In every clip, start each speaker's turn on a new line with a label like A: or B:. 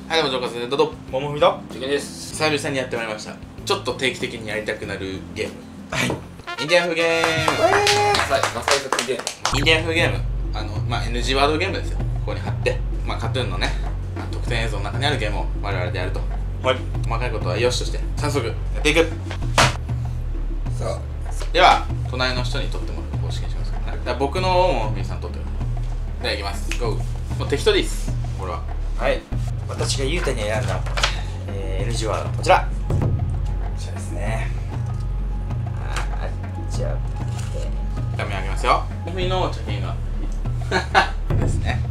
A: はい、どうも、ジョーカーです。どうぞ。
B: ももみだ。
C: 受験です。
A: 久々にやってまいりました。ちょっと定期的にやりたくなるゲーム。
B: はい。
A: インディアン風ゲーム。
C: マサイ族ゲーム。
A: インディアン風ゲーム。NG ワードゲームですよ。ここに貼って、カトゥーンのね、特典映像の中にあるゲームを我々でやると。
B: はい。
A: 細かいことはよしとして、早速やっていく。
C: さあ、
A: では、隣の人に取ってもらう方式にします。だから僕のをもみさん取ってください。では、いきます。ゴー。もう適当でいいっす。これは。
B: はい。私がゆうたに選んだ、NG ワード、こちら。こちらですね。じゃあ、
A: 画面上げますよ。もみの貯金が。ですね。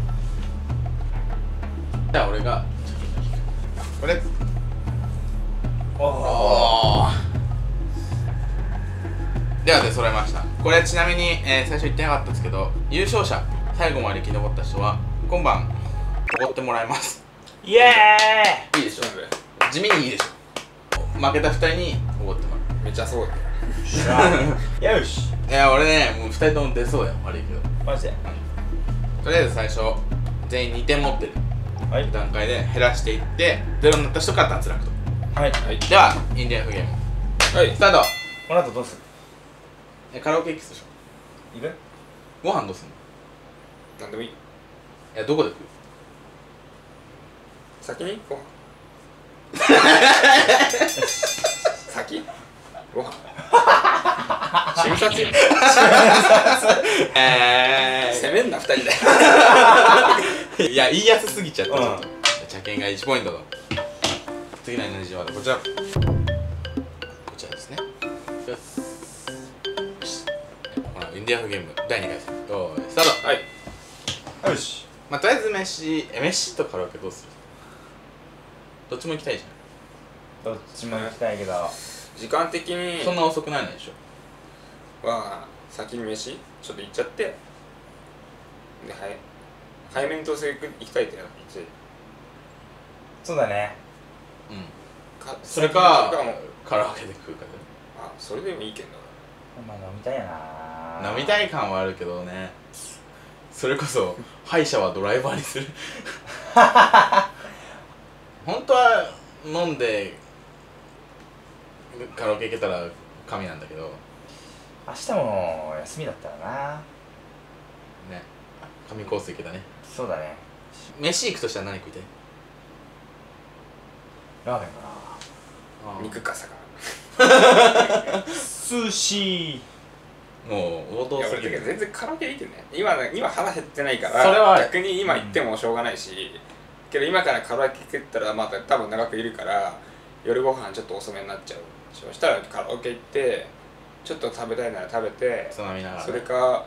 A: じゃあ、俺が貯金が引く。これ。おー。では揃えました。これちなみに、最初言ってなかったんですけど、優勝者最後まで生き残った人は今晩おごってもらいます。
B: イエ
A: いいでしょ。地味にいいでしょ。負けた2人におごってもら
C: めっちゃそうだよ。
B: ーイよし。
A: う。いや俺ね、もう2人とも出そうだよ。悪いけど。
B: マジで。
A: とりあえず最初全員2点持ってる
B: はい。
A: 段階で減らしていって0になった人から脱落と。
B: はい。
A: ではインディアンフゲーム
C: はい。
A: スタート。
B: この後どうする？
A: カラオケ行くでしょ。
B: いく？
A: ご飯どうすんの？
C: なんでもいい。
A: いやどこで食う？
C: 先にご飯。先ご飯。瞬殺よ。攻めんな、二人で。
A: いや言いやすすぎちゃった。
B: うん。
A: 茶券が1ポイントと。次の NG ワードこちら。こちらですね。よし。このインディアンフゲーム第2回戦。よーいスタート。
C: はい。
B: よし。
A: とりあえず飯とカラオケどうする？どっちも行きたいじ
B: どっちも行きたいけど。
C: 時間的
A: ゃん。
C: に
A: そんな遅くないのでしょ。
C: は、先に飯ちょっと行っちゃって、で、早めにどうせ行きたいってなって、
B: そうだね。
A: それか
C: 先にも
A: カラオケで食うかで。
C: あ、それでもいいけど。
B: まあ飲みたいやな。
A: 飲みたい感はあるけどね。それこそ歯医者はドライバーにする。本当は飲んでカラオケ行けたら神なんだけど
B: 明日も休みだったらな。
A: ね。神コース行けたね。
B: そうだね。
A: 飯行くとしたら何食いたい？
B: ラーメンかな。
C: 肉か魚。
B: 寿司。
A: もう王道
C: いや
A: すぎる。
C: 俺全然カラオケいいけどね。今腹減ってないから
A: それはある
C: 逆に今行ってもしょうがないし、けど今からカラオケ行ったらまた多分長くいるから夜ご飯ちょっと遅めになっちゃう。そしたらカラオケ行ってちょっと食べたいなら食べて、
A: つまみながらね。
C: それかはい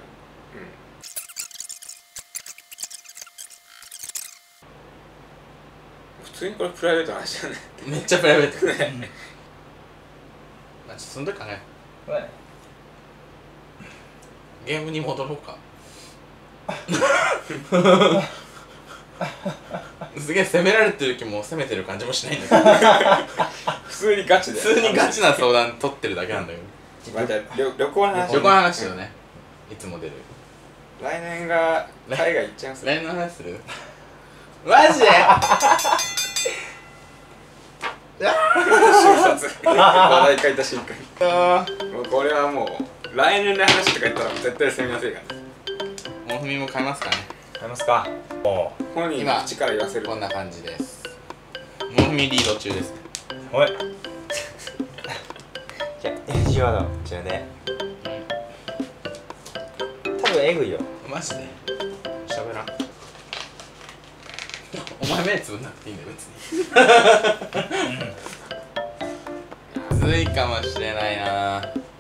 C: 普通にこれプライベートの話だね。
A: めっちゃプライベート。まあちょっとその時考えよ
B: そうだね。
A: う。ゲームに戻ろうか。すげえ攻められてる気も攻めてる感じもしないんだけど。
C: 普通にガチで
A: 普通にガチな相談取ってるだけなんだけど。
C: まあじゃあ旅行の話。
A: 旅行の話だよね。いつも出る。
C: 来年が海外行っちゃいますね。
A: 来年の話する？マジで？
C: 瞬殺話題変えた瞬間
A: あ
C: にもうこれはもう来年の話とか言ったら絶対攻めやすいからね。
A: もふみも買いますかね。
B: 買いますか。お
C: 本人の口から言わせる。
A: こんな感じです。もふみリード中ですね。
B: おい。じゃあ NG ワードこちらで。多分エグいよ。
A: マジで喋らん。お前目つぶんなくていいんだよ別に。ずいかもしれないな。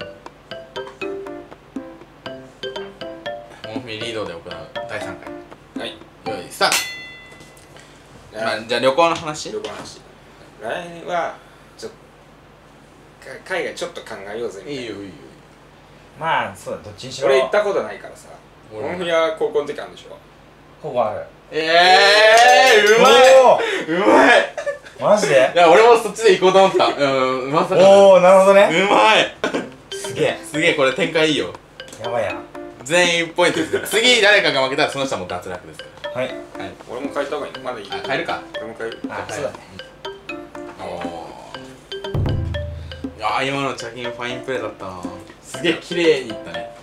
A: もふみリードで行う第3回。
C: はい。
A: よいスタート。じゃあ旅行の話。
C: 旅行の話。来年はちょっと海外ちょっと考えようぜみたいな。
A: いいよいいよ。
B: まあそうだ、どっちにしろ。
C: 俺行ったことないからさ。
A: 俺も
C: モンフィは高校の時あるんでしょ。
B: ここある。
A: うまい。うまい。
B: マジで？
A: いや俺もそっちで行こうと思った。うん、まさか。
B: おお、なるほどね。
A: うまい。
B: すげえ。
A: すげえこれ展開いいよ。
B: やばいな。
A: 全員1ポイントです。次誰かが負けたらその人はもう脱落ですか
B: はい。
A: ら。はい。
C: 俺も変えた方がいいのまだいい
A: あ、変えるか。
C: 俺も変える
B: あ、そうだね。
A: いやー、今のチャキンファインプレーだったな。すげえ綺麗にいったね。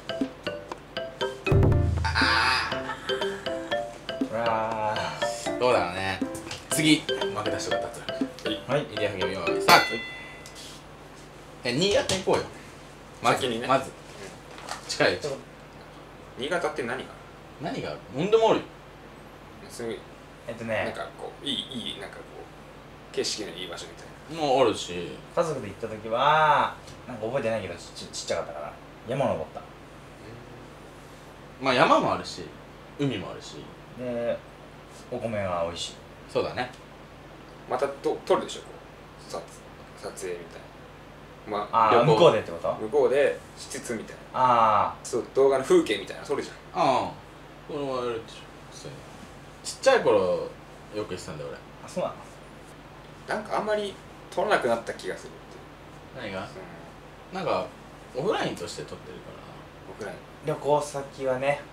B: うわ
A: どうだろうね。次負けた人が脱落。
B: ー。はい。
A: インディアンゲーム用意スタート。新潟行こうよ。まず
C: 先にね
A: まず近いうち。
C: 新潟って何が
A: 何がなんでもあるよ。
C: すごいなん
B: ね、
C: かこういいなんかこう景色のいい場所みたいな
A: もうあるし、
B: 家族で行った時は、なんか覚えてないけど、ちっちゃかったから、山登った。
A: まあ山もあるし海もあるし。
B: で、お米が美味しい。
A: そうだね。
C: また撮るでしょこう撮影みたいなま
B: ああ、
A: 旅行
B: 向こうでってこと？
C: 向こうで施設みたいな
B: あ
C: そう動画の風景みたいなの撮るじゃん
A: ああ、これもやるでしょ。そういうのちっちゃい頃よく言ってたんだよ
B: あ、そうなの？
C: なんかあんまり撮らなくなった気がするっていう
A: 俺。何がなんかオフラインとして撮ってるか
C: 僕らに
B: 旅行先はね、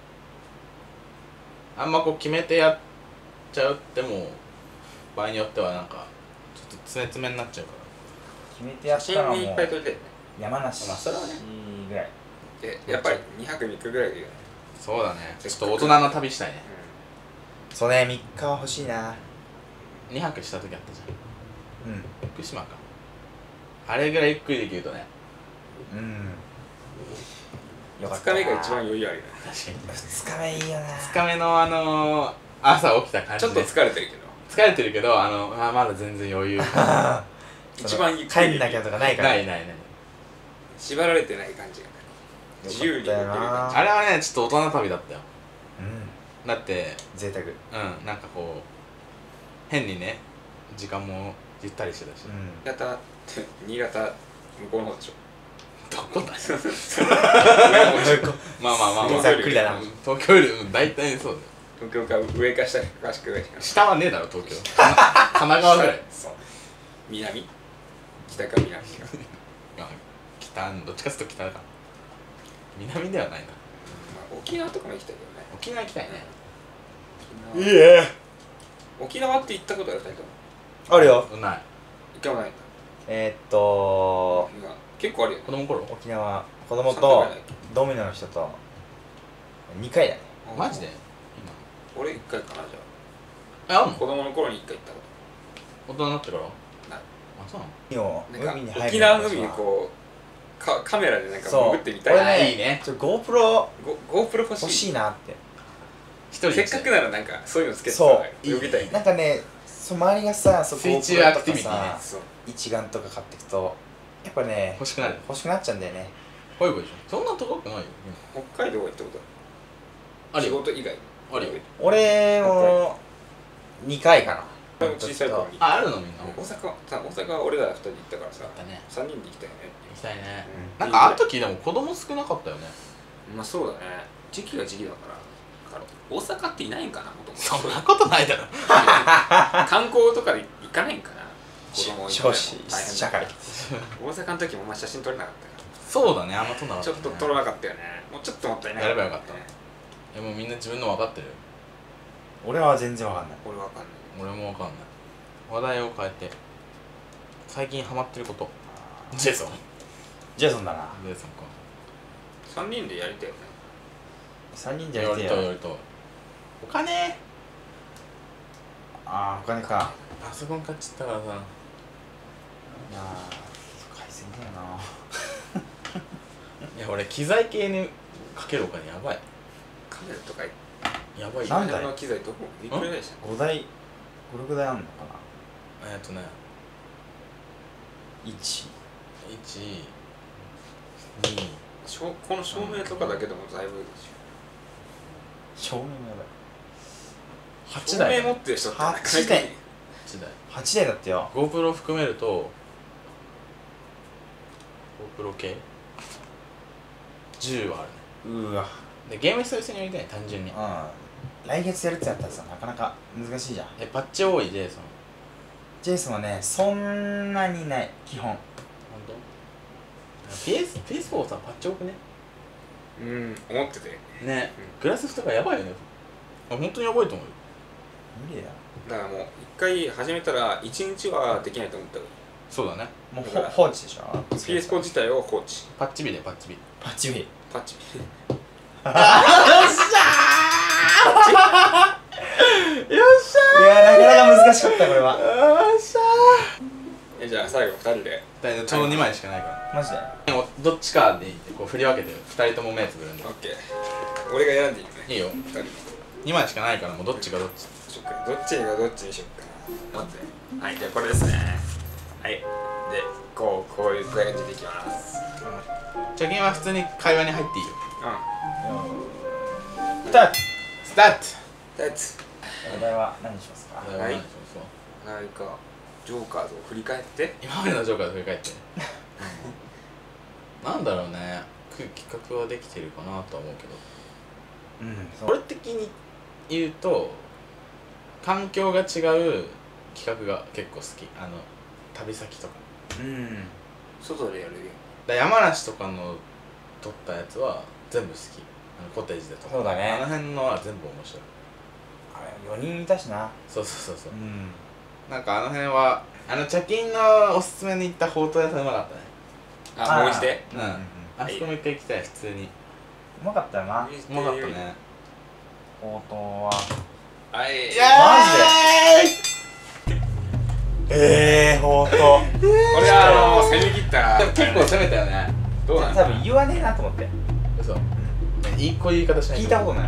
A: ら、あんまこう決めてやっちゃうっても場合によってはなんかちょっと詰め詰めになっちゃうか
B: 決めてや
C: 写
B: ったのは
C: 真にいっぱい撮りたいよね
B: 山梨
A: まあそれはね
B: ぐらい。
C: やっぱり2泊3日ぐらいでいいよね
A: ら。そうだね。ちょっと大人の旅したいね。
B: そうね、3日は欲しいな。
A: 2泊した時あったじゃん。
B: うん。
A: 福島か。あれぐらいゆっくりできるとね。
B: うん。よかっ
C: 2
B: たな。
C: 日目が一番余裕あるよね
A: 確かに。
B: 2日目いいよな。
A: 2日目の朝起きた感じで
C: ちょっと疲れてるけど
A: 疲れてるけどまだ全然余裕
C: 一番ゆっくり
B: 帰んなきゃとかないから。
A: ない
C: 縛られてない感じがね自由に動ける感じ
A: あれはねちょっと大人旅だったよ。
B: うん。
A: だって
B: 贅沢。
A: なんかこう変にね時間もゆったりしてたし、
C: 新潟向こうの方でしょ
A: どこだよ
B: うん。
A: まあ
B: ざっくりだな。
A: 東京より大体そうだよ。
C: 東京から上か下かしか上か
A: 下はねえだろ東京神奈川ぐらい
C: そう南北か南か
A: 北どっちかっていうと北だから南ではないな。
C: まあ沖縄とかも行きたいけどね
A: 沖縄行きたいね。
B: いいえ。
C: 沖縄って行ったことある2人とも
B: あるよ。
A: ない。
C: 行かないんだ今結構あるよね
A: 子供の頃
B: 沖縄、子供
C: 3回ぐ
B: と
C: らいだっけ
B: ドミノの人と2回だね。
A: マジで
C: 俺1回かなじ
A: 今あんの
C: ゃあ子供の頃に1回行ったこ
A: 大人になってから
C: ない
A: あそうなの
B: 海を
C: となん
B: 海に入る
C: か沖縄の海にこうカメラでなんか
B: そう
C: 潜ってみたいな
B: これね
A: いいね。
B: GoPro
C: GoPro 欲
B: 欲
C: しい
B: しいなって。
A: 一人で
C: せっかくならなんかそういうのつけて
B: そう
C: 呼びたいね
B: なんかね、周りがさ、そう
A: 水中
B: GoPro
A: アクティビティね
B: とかさ
C: そう
B: 一眼とか買っていくとやっぱね
A: 欲しくなる。
B: 欲しくなっちゃうんだよね。
A: ほいほいでしょ。そんな高くないよ。
C: 北海道は行ったことある仕
A: あるよ。
C: 事以外
A: あるよ。
B: 俺も2回かな。
C: 小さい頃に
A: あるのみんな。
C: 大阪は俺ら2人で行ったからさ
A: だね。
C: 3人で行きたいよね
A: 行きたいね。
B: うん
A: なんかあの時でも子供少なかったよね。
C: まあそうだね時期が時期だから大阪っていないんかなもともと
A: そんなことないだろ。
C: 観光とかで行かないんかな子供
B: 少子
C: 大変
B: 社会。
C: 大阪の時もあんま写真撮れなかったか
A: そうだね。あんま撮んなかったね。
C: らちょっと撮らなかったよねもうちょっともったいない
A: やればよかったでもみんな自分の分かってるよ。
B: 俺は全然わかんない。
C: 俺わかんない
A: 俺も分かんない。話題を変えて最近ハマってること。ジェイソン
B: ジェイソンだな。
A: ジェイソンか。
C: 3人でやりたいよね
B: 3人じゃ
A: や
B: なくてよ。
A: りとやりとお金
B: ああ、お金か。
A: パソコン買っちゃったからさ。
B: まあ買いすぎだよな。
A: いや俺機材系にかけるお金やばい。
C: カメラとか
A: やばいよ。
B: なんだよ
C: の機材どこいくらでした
B: 5台、5、6台あんのかな。
A: ね
B: 1、
A: 1、2、
C: この照明とかだけでもだいぶでし
B: 照明もやばい。
C: ょ
A: 8台
C: 照明持ってる人ってなかなかいない
B: 8台
A: 8台。
B: 8台だってよ。
A: GoPro 含めると GoPro 系10はあるね。
B: うわ。
A: でゲーム久々にやりたいね単純に。
B: うん。来月やるってやったらさ、なかなか難しいじゃん。
A: パッチ多いジェイソン。
B: ジェイソンはね、そんなにない、基本。
A: 本当？PS4 さパッチ多くね。
C: うん思ってて
A: ね、グラスフとかやばいよね。あ、本当にやばいと思うよ。
B: 無理だよ。
C: だからもう一回始めたら一日はできないと思ったら
A: そうだね。
B: もう放置でしょ。
C: PS4 自体を放置
A: パッチビでパッチビ。
B: パッチビ。
C: パッチ
A: よっしゃ
B: いや、なかなか難しかったこれは。
A: ーよっしゃ
C: じゃあ最後2人で
A: ー。ちょうど2枚しかないから。
B: マジで。
A: どっちかでいいってこう振り分けて2人とも目つぶるんで。
C: OK 俺が選んでいいよね
A: いいよ。
C: 2人
A: 2枚しかないからもうどっちがどっち。
C: そっかどっちがどっちにしよっかな待ってはいじゃあこれですねはいでこういう感じでいきます
A: 貯金は普通に会話に入っていいよ。
C: うん
B: スタート。
A: スタート。
C: やつ
B: お題は何にしますか。
C: はい何かジョーカーズを振り返って
A: 今までのジョーカーで振り返ってなんだろうね、企画はできてるかなとは思うけど、
B: うん。
A: 俺的に言うと環境が違う企画が結構好き。旅先とか
B: うん。
C: 外でやるゲ
A: 山梨とかの撮ったやつは全部好き。コテージで撮った
B: そうだね
A: あの辺のは全部面白い。
B: あれ4人いたしな。
A: そうそうそうそう、
B: ん。
A: なんかあの辺は貯金のおすすめに行ったほうとう屋さんうまかったね。
C: ームあもう一で
A: うん、あそこも一回行きたい。普通に
B: うまかったよな。
A: うまかったね。
B: ほうとうは。
C: はい
B: ほうとう。
C: 俺は攻め切った
A: でも結構攻めたよね。
C: どうなん
B: 多分言わねえなと思って。
A: 嘘。いいこういう言い方しない。
B: 聞いたことない。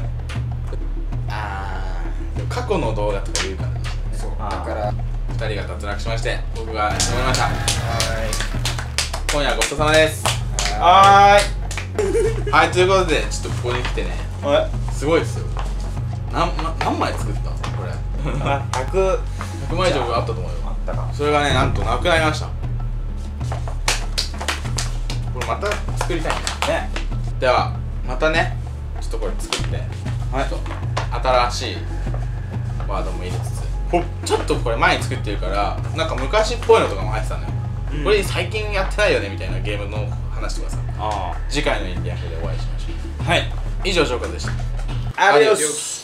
A: でも過去の動画とか言うからね。
C: そうだ
B: あー
C: から
A: 2人が脱落しまして僕が決めました。
B: は
A: 今夜はごちそうさまです。
B: ーい。はーい。
A: はい、ということでちょっとここに来てね、
B: え、
A: すごいですよ。何枚作ったのこれ。
B: 100
A: 100枚以上あったと思うよ。
B: あったか。
A: それがね、なんとなくなりました。これまた作りたいね。
B: ね。
A: ではまたね、ちょっとこれ作って、ちょっと新しいワードも入れつつ、ちょっとこれ前に作ってるからなんか昔っぽいのとかも入ってたのよ、これ最近やってないよねみたいなゲームの話とかさ。
B: あ
A: 次回のインディアンフでお会いしましょう。
B: あ。はい。
A: 以上、ジョーカーでした。
B: アディオス。